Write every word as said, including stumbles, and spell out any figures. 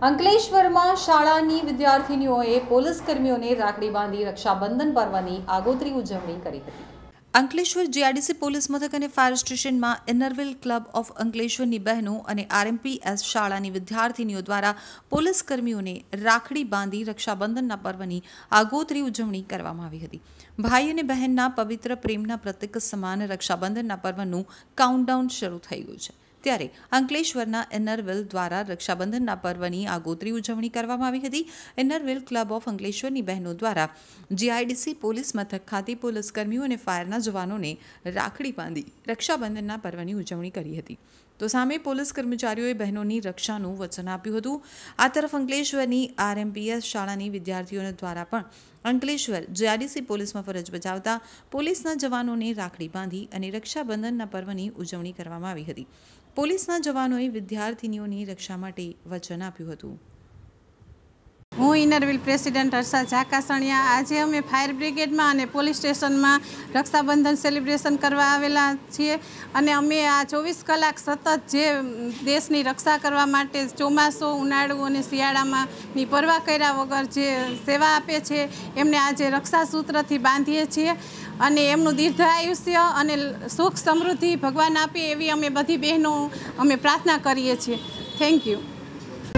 અંકલેશ્વરમાં શાળાની વિદ્યાર્થીનીઓએ પોલીસ કર્મીઓને રાખડી બાંધી રક્ષાબંધન પર્વની આગોતરી ઉજવણી કરી હતી। અંકલેશ્વર જીઆઈડીસી પોલીસ મથક અને ફાયર સ્ટેશનમાં ઇનરવિલ ક્લબ ઓફ અંકલેશ્વરની બહેનો અને આરએમપીએસ શાળાની વિદ્યાર્થીનીઓ દ્વારા પોલીસ કર્મીઓને રાખડી બાંધી રક્ષાબંધનના પર્વની આગોતરી ઉજવણી કરવામાં આવી હતી। ભાઈ અને બહેનના પવિત્ર પ્રેમના પ્રતીક સમાન રક્ષાબંધનના પર્વનું કાઉન્ટડાઉન શરૂ થઈ ગયું છે। ત્યારે અંકલેશ્વરના ઇનરવિલ દ્વારા રક્ષાબંધનના પર્વની આગોતરી ઉજવણી કરવામાં આવી હતી। ઇનરવિલ ક્લબ ઓફ અંકલેશ્વરની બહેનો દ્વારા જીઆઈડીસી પોલીસ મથક ખાતે પોલીસ કર્મીઓ અને ફાયરના જવાનોને રાખડી બાંધી રક્ષાબંધનના પર્વની ઉજવણી કરી હતી। તો સામે પોલીસ કર્મચારીઓએ બહેનોની રક્ષાનું વચન આપ્યું હતું। આ તરફ અંકલેશ્વરની આરએમપીએસ શાળાની વિદ્યાર્થીઓ દ્વારા પણ અંકલેશ્વર જીઆઈડીસી પોલીસમાં ફરજ બજાવતા પોલીસના જવાનોને રાખડી બાંધી અને રક્ષાબંધનના પર્વની ઉજવણી કરવામાં આવી હતી। પોલીસના જવાનોએ વિદ્યાર્થીનીઓની રક્ષા માટે વચન આપ્યું હતું। હું ઇનરવિલ પ્રેસિડેન્ટ હર્ષા ઝાકાસણિયા। આજે અમે ફાયર બ્રિગેડમાં અને પોલીસ સ્ટેશનમાં રક્ષાબંધન સેલિબ્રેશન કરવા આવેલા છીએ અને અમે આ ચોવીસ કલાક સતત જે દેશની રક્ષા કરવા માટે ચોમાસું, ઉનાળુ અને શિયાળામાંની પરવા કર્યા વગર જે સેવા આપે છે એમને આજે રક્ષાસૂત્રથી બાંધીએ છીએ અને એમનું દીર્ઘાયુષ્ય અને સુખ સમૃદ્ધિ ભગવાન આપે એવી અમે બધી બહેનો અમે પ્રાર્થના કરીએ છીએ। Thank you.